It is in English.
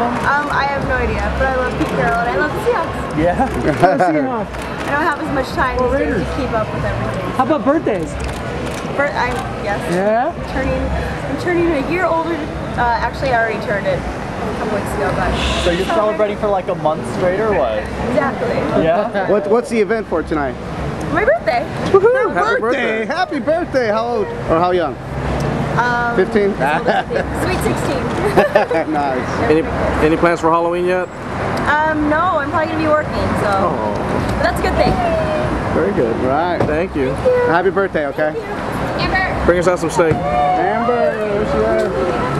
them? I have no idea, but I love Pete Carroll and I love the Seahawks. Yeah? Seahawks. I don't have as much time these days to keep up with everything. How about birthdays? Yes. Yeah? I'm turning a year older. Actually, I already turned it a couple weeks ago, but... So you're celebrating for like a month straight or what? Exactly. Yeah? What's the event for tonight? My birthday. Woohoo! Birthday! Happy birthday! How old? Or how young? 15? Sweet 16. Nice. Any plans for Halloween yet? No, I'm probably going to be working, so... But that's a good thing. Very good. Right. Thank you. Happy birthday, okay? Amber! Bring us out some steak. Amber, there she is.